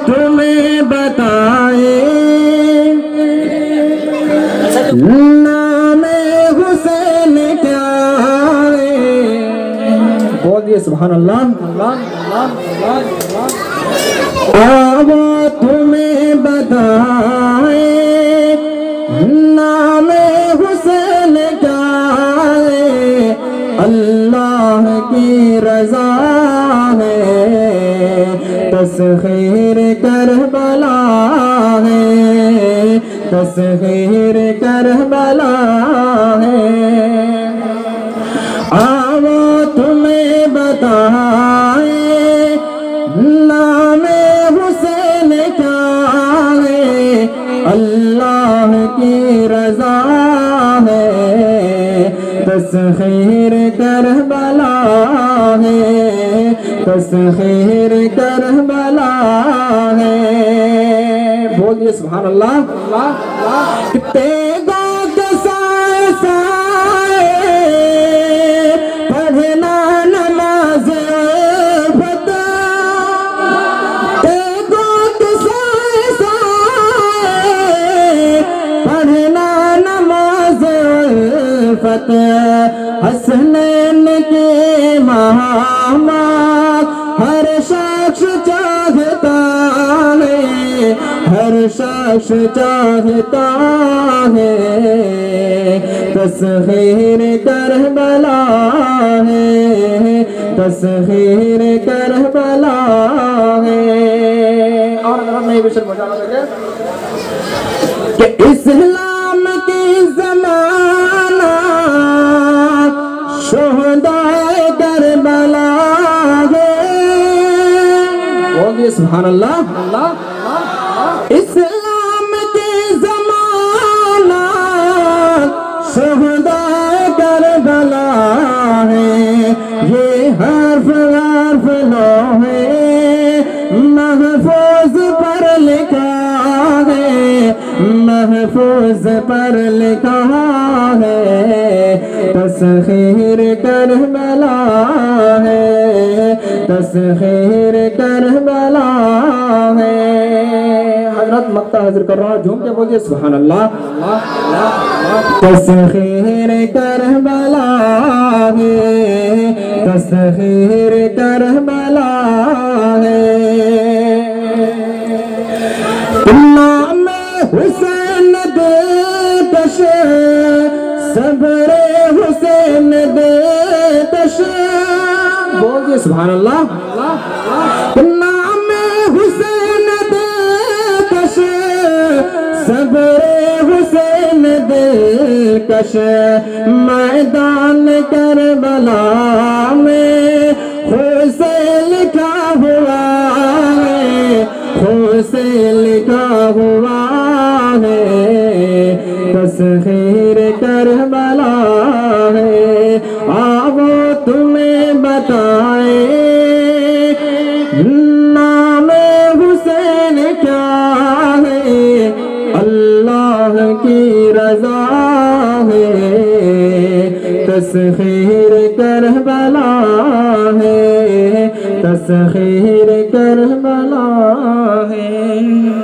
तुम्हें बताए नामे हुसैन क्या है। बोलिए सुभान अल्लाह। वो तुम्हें बताए नामे हुसैन क्या है। अल्लाह की रज़ा है तस्खीर करबला है, तस्खीर करबला है। आओ तुम्हें बताए नामे हुसैन क्या है। अल्लाह की रज़ा है तस्खीर करबला है, तस्खीर करबला है। बोलिए सुभान अल्लाह। कितने गो के साए साए पढ़ना नमाज फतह। तेगो के साए साए पढ़ना नमाज फतह। हसनैन के मामा हर शख्स चाहता है, हर शख्स चाहता है। तस्खीर करबला है, तस्खीर करबला है। और अगर हम नहीं विषय बजाना लगे कि इस्लाम की ज़माना शुहदाए करबला है। बोलिए सुभान अल्लाह। इस्लाम की ज़माना शुहदाए करबला है। ये हर्फ हर्फ लोहे महफूज पर लिखा है, महफूज पर लिखा है। तस्खीर करबला है, तस्खीर करबला है। हजरत मक्ता हाजिर कर रहा हूँ, झूम के बोलिए सुभान अल्लाह। तस्खीर करबला है, तस्खीर करबला है। नाम हुसैन दे कश सबरे हुसैन दे कश। बोलिए सुभान अल्लाह। नाम हुसैन दे कश सबरे हुसैन दे कश। मैदान करबला में हुसैन लिखा हुआ है, हुसैन लिखा हुआ है। तस्खीर करबला है। आओ तुम्हें बताए नामे हुसैन क्या है। अल्लाह की रज़ा है तस्खीर करबला है, तस्खीर करबला है।